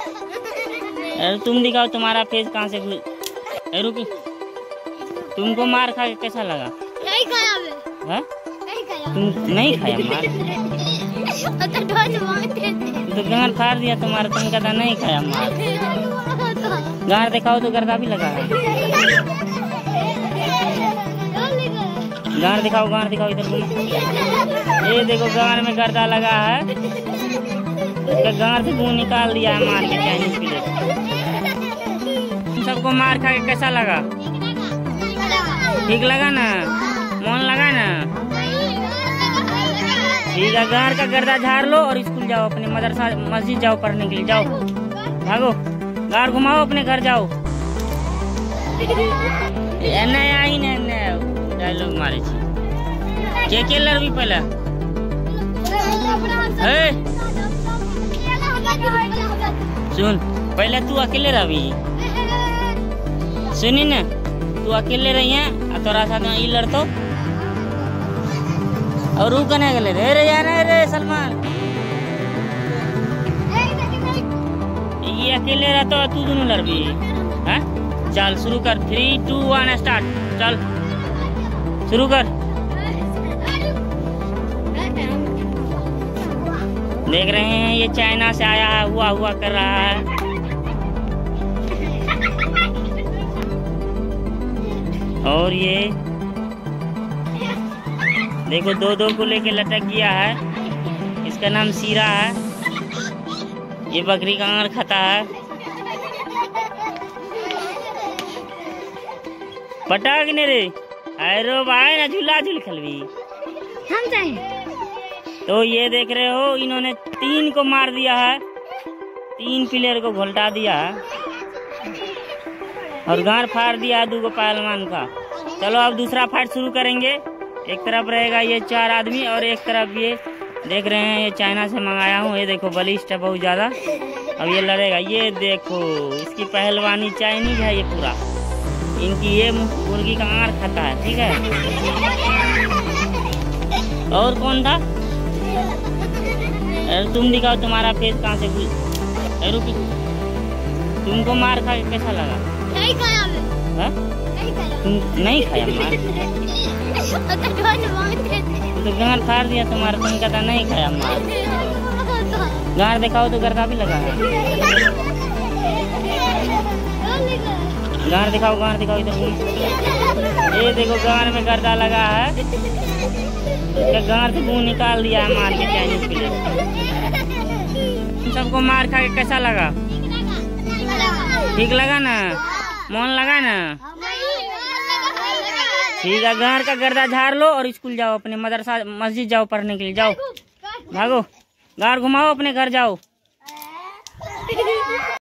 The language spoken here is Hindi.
अरे तुम दिखाओ तुम्हारा फेस कहाँ से रुकी। तुमको मार खा के कैसा लगा? नहीं खाया मैं। नहीं खाया। तुम नहीं खाया मार? तो गार फाड़ दिया तुम्हारा, तुम कहता नहीं खाया मार। गार दिखाओ तो गर्दा भी लगा है। गार दिखाओ इधर। ये देखो गार में गर्दा लगा है, उसका गार से मुंह निकाल दिया है मार के चाइनीज प्लेट। तुम सबको मार खा के कैसा लगा? ठीक लगा ना? मन लगा ना? ठीक है, गार का गर्दा झाड़ लो और स्कूल जाओ, अपने मदरसा मस्जिद जाओ पढ़ने के लिए। जाओ भागो, गार घुमाओ, अपने घर जाओ। डायलॉग मारे के लड़बी पहले। सुन, पहले तू अकेले रही, सुनी न, तू अकेले रही है और तोरा साथ में ई लड़तो और रू कने गले रे यार रे सलमान। ये अकेले रहता और तू दोनों लड़बी हैं? चल शुरू कर, 3, 2, 1 स्टार्ट। चल शुरू कर। देख रहे हैं ये चाइना से आया है, हुआ कर रहा है। और ये देखो दो को लेके लटक गया है। इसका नाम सीरा है। ये बकरी का आंर खाता है। पटाक ने रे अरे भाई ना झूला झूल खलवी हम जाए। तो ये देख रहे हो, इन्होंने 3 को मार दिया है, 3 प्लेयर को घोलटा दिया है और गार फाड़ दिया है 2 को पहलवान का। चलो अब दूसरा फाइट शुरू करेंगे। एक तरफ रहेगा ये 4 आदमी और एक तरफ ये देख रहे हैं, ये चाइना से मंगाया हूँ। ये देखो बलिष्ठ है बहुत ज्यादा। अब ये लड़ेगा, ये देखो इसकी पहलवानी चाइनीज है ये पूरा। इनकी ये मुर्गी का आंर खाता है, ठीक है। और कौन था? अरे तुम दिखाओ तुम्हारा फेस कहाँ से रुकी। तुमको मार खा के कैसा लगा? नहीं खाया है? तुम नहीं खाया मार? तो गार फाड़ दिया तुम्हारा, तुम कहता नहीं खाया मार। गार दिखाओ तो गर्दा भी लगा है। गार दिखाओ इधर। ये देखो गार में गर्दा लगा है, उसका गार से मुंह निकाल दिया है मार के चाइनीज प्लेट। तुम सबको मार खा के कैसा लगा? ठीक लगा ना? मन लगा ना? ठीक है, गार का गर्दा झाड़ लो और स्कूल जाओ, अपने मदरसा मस्जिद जाओ पढ़ने के लिए। जाओ भागो, गार घुमाओ, अपने घर जाओ।